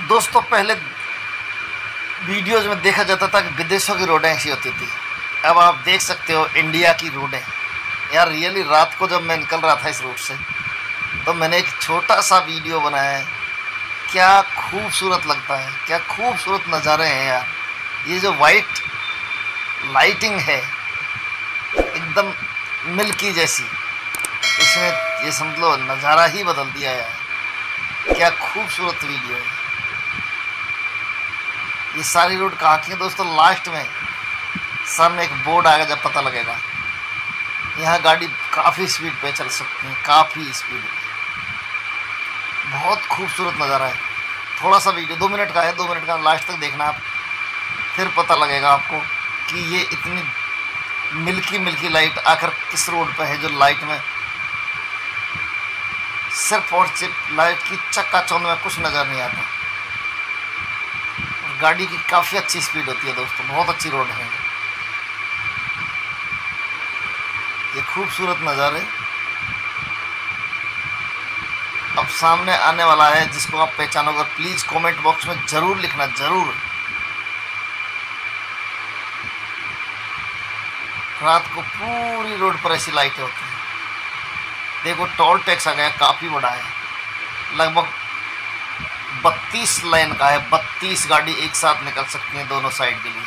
दोस्तों पहले वीडियोज में देखा जाता था कि विदेशों की रोडें ऐसी होती थी। अब आप देख सकते हो इंडिया की रोडें। यार रियली रात को जब मैं निकल रहा था इस रूट से तो मैंने एक छोटा सा वीडियो बनाया है। क्या खूबसूरत लगता है, क्या खूबसूरत नज़ारे हैं यार। ये जो वाइट लाइटिंग है एकदम मिल्की जैसी, इसने ये समझ लो नज़ारा ही बदल दिया यार। क्या खूबसूरत वीडियो है। ये सारी रोड कहाँ की है दोस्तों? लास्ट में सामने एक बोर्ड आएगा, जब पता लगेगा। यहाँ गाड़ी काफ़ी स्पीड पे चल सकती है, काफ़ी स्पीड पे। बहुत खूबसूरत नज़ारा है। थोड़ा सा वीडियो 2 मिनट का है, 2 मिनट का, लास्ट तक देखना आप, फिर पता लगेगा आपको कि ये इतनी मिल्की मिल्की लाइट आकर किस रोड पे है, जो लाइट में सिर्फ और सिर्फ लाइट की चकाचौंध में कुछ नज़र नहीं आता। गाड़ी की काफ़ी अच्छी स्पीड होती है दोस्तों, बहुत अच्छी रोड है। ये खूबसूरत नज़ारे अब सामने आने वाला है, जिसको आप पहचानोगे प्लीज़ कमेंट बॉक्स में ज़रूर लिखना, ज़रूर। रात को पूरी रोड पर ऐसी लाइटें होती हैं। देखो टोल टैक्स आ गया, काफ़ी बड़ा है, लगभग 32 लाइन का है। 32 गाड़ी एक साथ निकल सकती हैं दोनों साइड के लिए।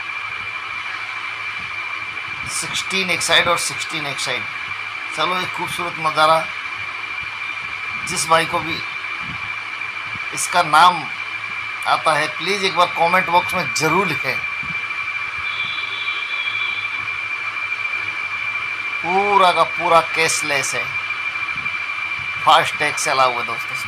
16 एक साइड और 16 एक साइड। चलो एक खूबसूरत नज़ारा, जिस भाई को भी इसका नाम आता है प्लीज़ एक बार कमेंट बॉक्स में ज़रूर लिखें। पूरा का पूरा कैशलेस है, फास्ट टैग से अलाउ है दोस्तों।